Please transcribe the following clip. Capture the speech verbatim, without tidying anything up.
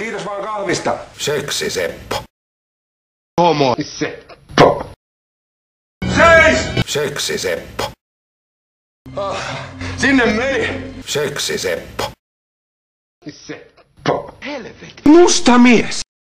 Kiitos vaan kahvista. Seksi Seppo. Homo. Seppo. Seis! Seksi Seppo. Ah, sinne meni. Seksi Seppo. Seppo. Helvetti. Musta mies.